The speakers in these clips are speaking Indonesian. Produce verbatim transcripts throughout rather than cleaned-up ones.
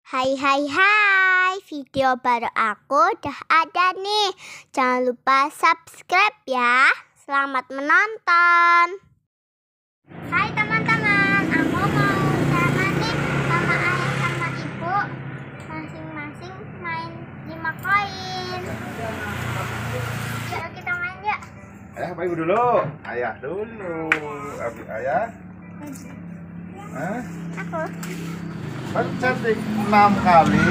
Hai hai hai, video baru aku udah ada nih. Jangan lupa subscribe ya. Selamat menonton. Hai teman-teman, aku mau sama nih sama ayah sama ibu. Masing-masing main lima koin. Yuk kita main yuk. Ayah apa ibu dulu? Ayah dulu. Abi ayah? Hah? Aku. Pencet enam kali.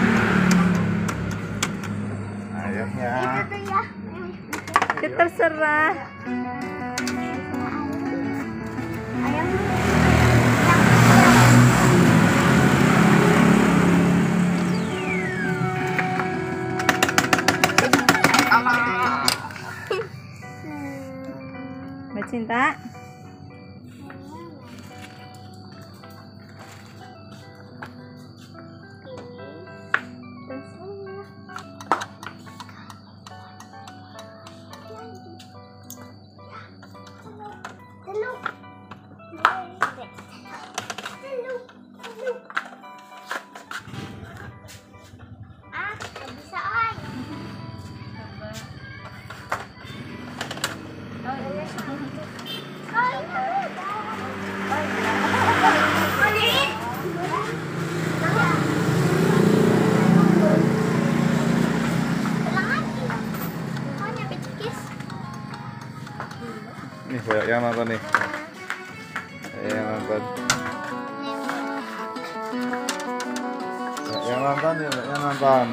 Ayahnya. Itu tuh ya. Itu terserah. Ayah. Mbak Cinta. Nih banyak yang nonton nih. Banyak yang nonton. Banyak yang nonton nih, banyak yang nonton.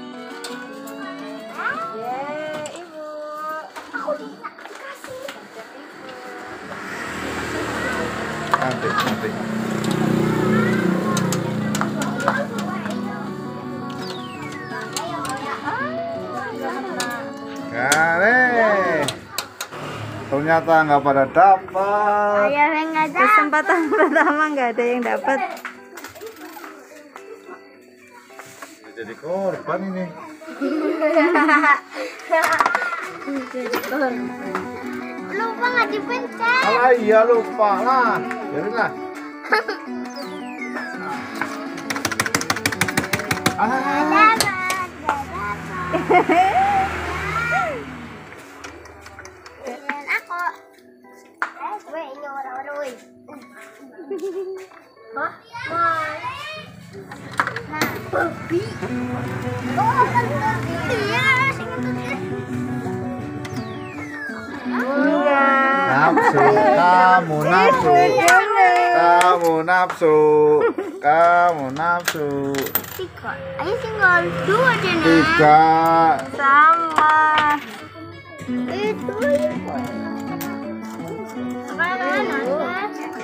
Cantik, cantik. Kare. Ternyata nggak pada dapat. Ayah yang nggak dapat. Kesempatan pertama nggak ada yang dapat. Jadi korban ini. Lupa nggak dipencet. Alah iya lupa lah. Biarin lah. Ah. Dapat, dapat. Dan aku. Eh, gue ini orang-orang. Hah? Nah, babi. Oh, kan babi. Iya, sing kentut. Enggak. Nafsu, kamu nafsu, kamu nafsu, kamu nafsu. Tiga. Ayo tinggal dua deh, Nak. Tiga. Sama. Itu itu. Sekarang mana?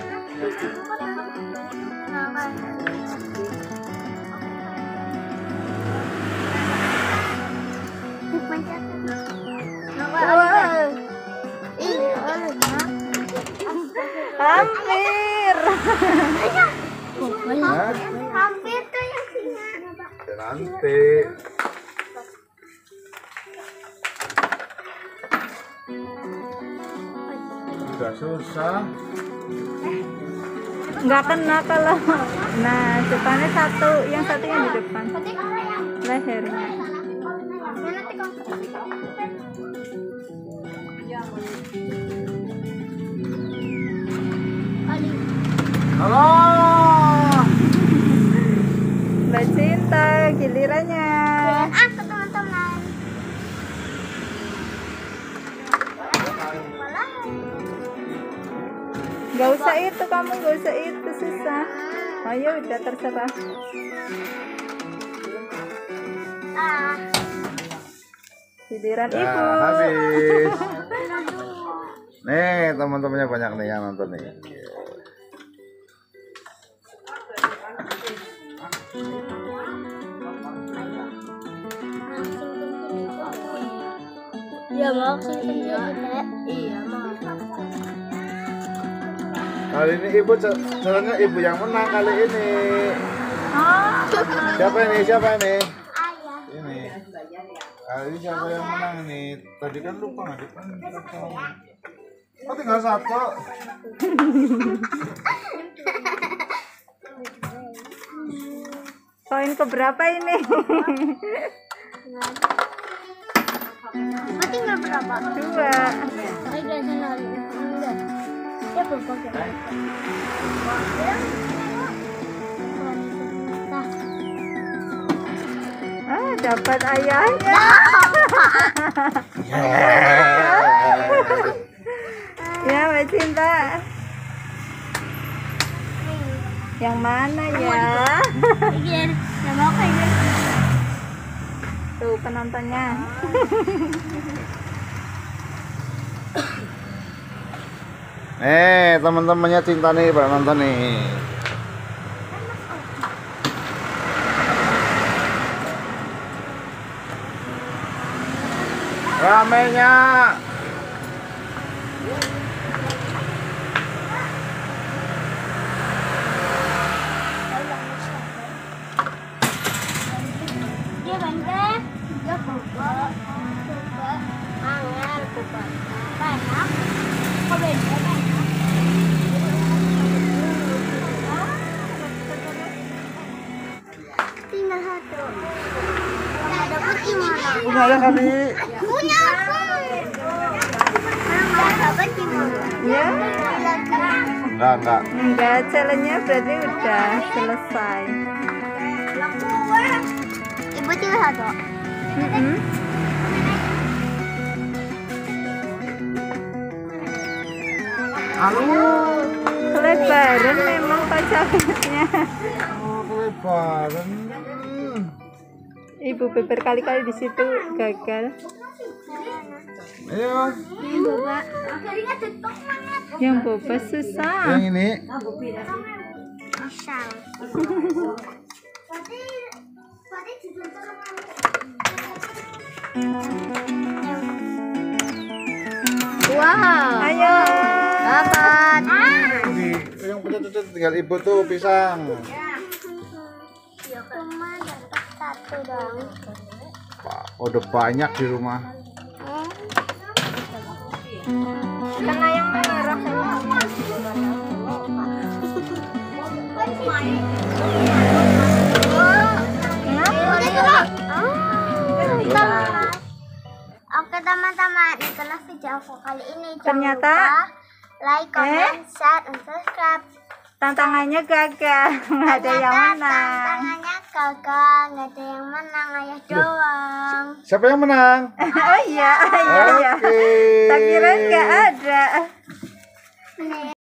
Wow. Hampir. Hah? Hampir tuh yang sini. Ya nanti. Udah susah. Nggak kena kalau. Nah, depannya satu, yang satu yang di depan. Lehernya. Halo. Mbak Cinta, gilirannya. Aku teman-teman. Nggak usah itu, kamu nggak usah itu, susah. Ayo udah terserah. Ah, Giliran Ya, ibu. habis. Nih teman-temannya banyak nih yang nonton nih. iya mau sini iya mau. Kali ini ibu caranya ibu yang menang kali ini. Siapa ini? Siapa ini? Ayah. Ini. Kali ini siapa yang menang ini? Tadi kan lupa nggak di Oh tinggal satu. Koin keberapa ini? Oh, tinggal berapa? Dua. Ayo jalan lalu. Enggak. Ya berbagai. Ah, dapat ayahnya. Ya, Mbak Cinta. Yang mana ya? Iya, yang mau kayak Tuh penontonnya. Eh, teman-temannya Cinta nih, pada nonton nih. Ramenya. dia banteng, dia buka, buka, angel, buka, banyak, kok beda banyak. Tinggal satu. Yang ada putih mana? Punya ya kali. Punya aku. Yang dapat di mana? Ya. Enggak, enggak. Enggak, challenge-nya berarti udah selesai. Ibu tinggal satu. Mm-mm. Halo. Kelebaran memang pacarnya. Oh, kelebaran. Ibu berkali-kali di situ gagal. Ayo. Ibu, Pak. Yang boba susah. Yang ini. Asal. Wow. Ayo. Dapat. Di yang pedet-pedet tinggal ibu tuh pisang. Cuma dapat satu dong. Wah, udah banyak di rumah. Kena yang merah. Oke teman-teman, itulah video aku kali ini. Jangan Ternyata, lupa like, comment, eh? share, dan subscribe. Tantangannya gagal, nggak ada yang Ternyata menang. tantangannya gagal, nggak ada yang menang, ayah doang. Siapa yang menang? Oh iya, iya, iya. Oke. Tak kira nggak ada. Nih.